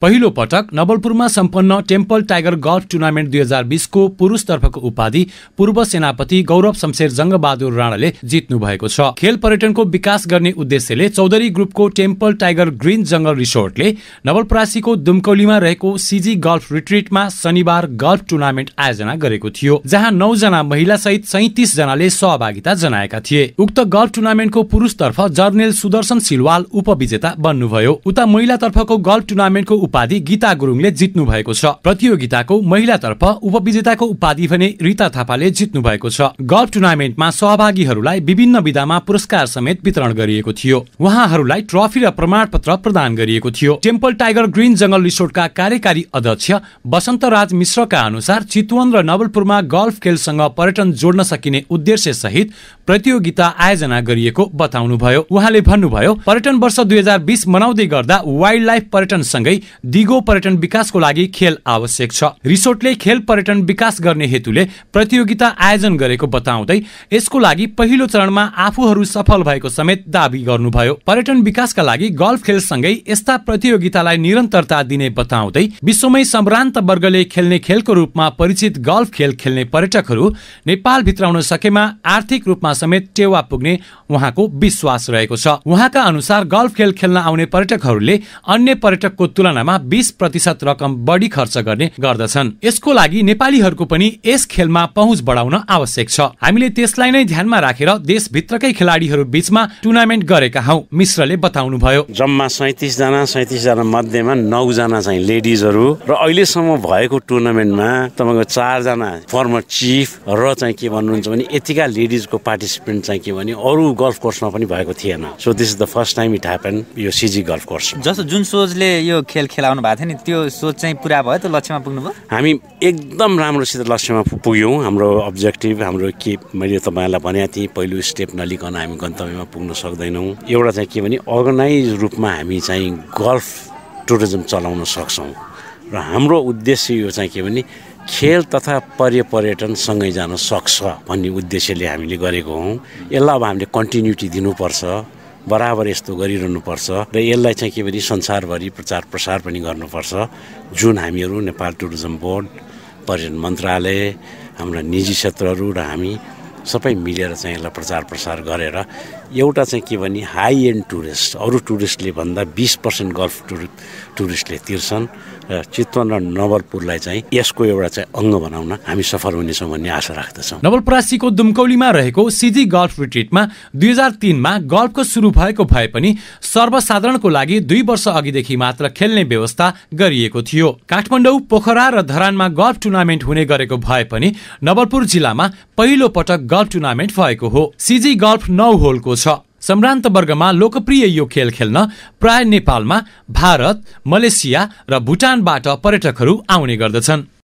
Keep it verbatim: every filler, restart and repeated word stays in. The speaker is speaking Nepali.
पहिलो पटक नवलपुरमा सम्पन्न टेम्पल टाइगर गल्फ टुर्नामेन्ट दुई हजार बीसको पुरुषतर्फको उपाधि पूर्व सेनापति गौरव शमशेर जङ्गबहादुर राणाले जित्नु भएको छ। खेल पर्यटनको विकास गर्ने उद्देश्यले चौधरी ग्रुपको टेम्पल टाइगर ग्रीन जंगल रिसोर्टले नवलपरासीको दुमकौलीमा रहेको सिजी गल्फ रिट्रिटमा शनिबार गल्फ टुर्नामेन्ट आयोजना गरेको थियो, जहाँ नौ जना महिला सहित सैंतीस जनाले सहभागिता जनाएका थिए। उक्त गल्फ टुर्नामेन्टको पुरुषतर्फ जर्नेल सुदर्शन सिलवाल उपविजेता बन्नुभयो। उता महिलातर्फको गल्फ टुर्नामेन्टको उपाधि गीता गुरुङले जित्नु भएको छ। प्रतियोगिताको महिलातर्फ उपविजेताको उपाधि भने रिता थापाले जित्नु भएको छ। गल्फ टुर्नामेन्टमा सहभागीहरूलाई विभिन्न विधामा पुरस्कार समेत वितरण गरिएको थियो। उहाँहरूलाई ट्रफी र प्रमाणपत्र प्रदान गरिएको थियो। टेम्पल टाइगर ग्रीन जंगल रिसोर्टका कार्यकारी अध्यक्ष वसन्तराज मिश्रका अनुसार चितवन र नवलपुरमा गल्फ खेलसँग पर्यटन जोड्न सकिने उद्देश्य सहित प्रतियोगिता आयोजना गरिएको बताउनुभयो। उहाँले भन्नुभयो, पर्यटन वर्ष दुई हजार बीस मनाउँदै गर्दा वाइल्ड लाइफ पर्यटन सँगै दिगो पर्यटन विकासको लागि खेल आवश्यक छ। रिसोर्टले खेल पर्यटन विकास गर्ने हेतुले प्रतियोगिता आयोजन गरेको बताउँदै यसको लागि पहिलो चरणमा आफूहरू सफल भएको समेत दावी गर्नुभयो। पर्यटन विकासका लागि गल्फ खेलसँगै यस्ता प्रतियोगितालाई निरन्तरता दिने बताउँदै विश्वमै सम्भ्रान्त वर्गले खेल्ने खेलको रूपमा परिचित गल्फ खेल खेल्ने पर्यटकहरू नेपाल भित्राउन सकेमा आर्थिक रूपमा समेत टेवा पुग्ने उहाँको विश्वास रहेको छ। उहाँका अनुसार गल्फ खेल खेल्न आउने पर्यटकहरूले अन्य पर्यटकको तुलनामा बीस प्रतिशत रकम बढी खर्च गर्ने गर्दछन्। यसको लागि नेपालीहरूको पनि यस खेलमा पहुँच बढाउन आवश्यक छ। हामीले त्यसलाई नै ध्यानमा राखेर देशभित्रकै खेलाडीहरू बीचमा टुर्नामेन्ट गरेका हौ, मिश्रले बताउनुभयो। जम्मा सैंतीस जना सैंतीस जना मध्येमा नौ जना चाहिँ लेडिजहरू र अहिलेसम्म भएको टुर्नामेन्टमा तपाईँको चारजना फर्मर चिफ र चाहिँ के भन्नुहुन्छ भने यतिका लेडिजको पार्टिसिपेन्ट चाहिँ के भने अरू गल्फ कोर्समा पनि भएको थिएन। So this is the first time it happen यो सिजी गल्फ कोर्स। जस्तो जुन सोचले यो खेल खेलाउनु भएको थियो नि, त्यो सोच चाहिँ पुरा भयो, त लक्ष्यमा पुग्नुभयो? हामी एकदम राम्रोसित लक्ष्यमा पुग्यौँ। हाम्रो अब्जेक्टिभ हाम्रो के मैले तपाईँलाई भनेको थिएँ, पहिलो स्टेप नलिकन हामी गन्तव्यमा पुग्न सक्दैनौँ। एउटा चाहिँ के भने अर्गनाइज रूपमा हामी चाहिँ गल्फ टुरिज्म चलाउन सक्छौँ र हाम्रो उद्देश्य यो चाहिँ के भने खेल तथा पर्य पर्यटन सँगै जान सक्छ भन्ने उद्देश्यले हामीले गरेको हौँ। यसलाई अब हामीले कन्टिन्युटी दिनुपर्छ, बराबर यस्तो गरिरहनुपर्छ र यसलाई चाहिँ के भने संसारभरि प्रचार प्रसार पनि गर्नुपर्छ। जुन हामीहरू नेपाल टुरिज्म बोर्ड, पर्यटन मन्त्रालय, हाम्रा निजी क्षेत्रहरू र हामी सबै मिलेर चाहिँ यसलाई प्रचार प्रसार गरेर एउटा चाहिँ के भने हाई एन्ड टुरिस्ट, अरू टुरिस्टले भन्दा बीस पर्सेन्ट गल्फ टुरि टुरिस्टले तिर्छन् र चितवन र नवलपुरलाई चाहिँ यसको एउटा चाहिँ अङ्ग बनाउन हामी सफल हुनेछौँ भन्ने आशा राख्दछौँ। नवलपरासीको दुमकौलीमा रहेको सिजी गल्फ रिट्रिटमा दुई हजार तीनमा गल्फको सुरु भएको भए पनि सर्वसाधारणको लागि दुई वर्ष अघिदेखि मात्र खेल्ने व्यवस्था गरिएको थियो। काठमाडौँ, पोखरा र धरानमा गल्फ टुर्नामेन्ट हुने गरेको भए पनि नवलपुर जिल्लामा पहिलो पटक गल्फ टुर्नामेन्ट भएको हो। सिजी गल्फ नौ होलको छ। सम्भ्रान्त वर्गमा लोकप्रिय यो खेल खेल्न प्राय नेपालमा, भारत, मलेसिया र भुटानबाट पर्यटकहरू आउने गर्दछन्।